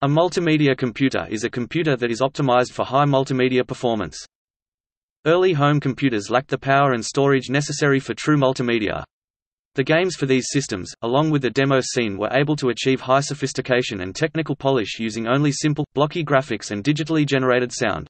A multimedia computer is a computer that is optimized for high multimedia performance. Early home computers lacked the power and storage necessary for true multimedia. The games for these systems, along with the demo scene, were able to achieve high sophistication and technical polish using only simple, blocky graphics and digitally generated sound.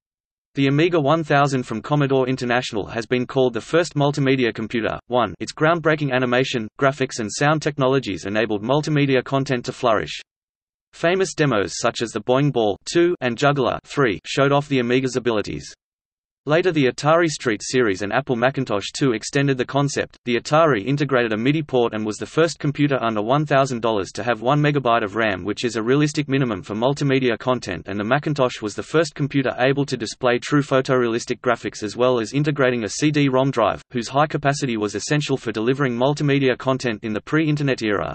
The Amiga 1000 from Commodore International has been called the first multimedia computer. Its groundbreaking animation, graphics and sound technologies enabled multimedia content to flourish. Famous demos such as the Boing Ball 2 and Juggler 3 showed off the Amiga's abilities. Later the Atari ST series and Apple Macintosh II extended the concept. The Atari integrated a MIDI port and was the first computer under $1,000 to have 1 MB of RAM, which is a realistic minimum for multimedia content, and the Macintosh was the first computer able to display true photorealistic graphics as well as integrating a CD-ROM drive, whose high capacity was essential for delivering multimedia content in the pre-internet era.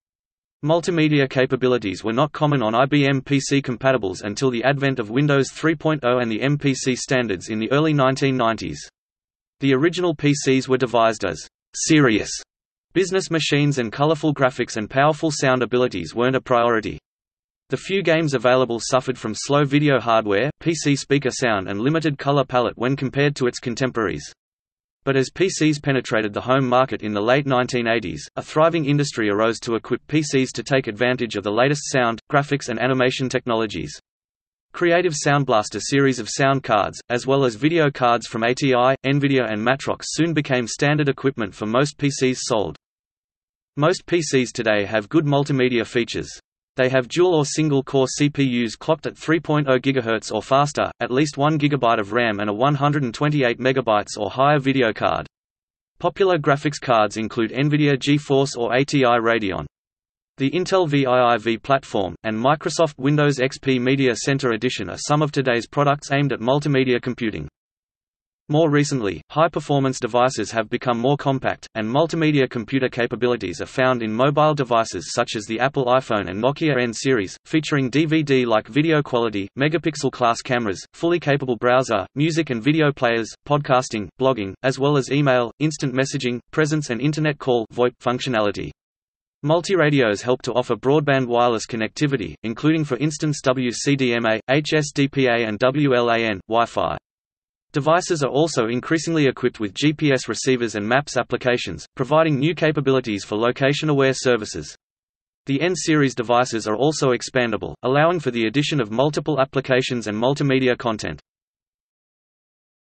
Multimedia capabilities were not common on IBM PC compatibles until the advent of Windows 3.0 and the MPC standards in the early 1990s. The original PCs were devised as serious business machines, and colorful graphics and powerful sound abilities weren't a priority. The few games available suffered from slow video hardware, PC speaker sound and limited color palette when compared to its contemporaries. But as PCs penetrated the home market in the late 1980s, a thriving industry arose to equip PCs to take advantage of the latest sound, graphics and animation technologies. Creative Sound Blaster series of sound cards, as well as video cards from ATI, NVIDIA and Matrox soon became standard equipment for most PCs sold. Most PCs today have good multimedia features. They have dual or single-core CPUs clocked at 3.0 GHz or faster, at least 1 GB of RAM and a 128 MB or higher video card. Popular graphics cards include NVIDIA GeForce or ATI Radeon. The Intel VIIV platform, and Microsoft Windows XP Media Center Edition are some of today's products aimed at multimedia computing. More recently, high-performance devices have become more compact, and multimedia computer capabilities are found in mobile devices such as the Apple iPhone and Nokia N series, featuring DVD-like video quality, megapixel-class cameras, fully capable browser, music and video players, podcasting, blogging, as well as email, instant messaging, presence and Internet call (VoIP) functionality. Multiradios help to offer broadband wireless connectivity, including for instance WCDMA, HSDPA and WLAN, Wi-Fi. Devices are also increasingly equipped with GPS receivers and maps applications, providing new capabilities for location-aware services. The N-series devices are also expandable, allowing for the addition of multiple applications and multimedia content.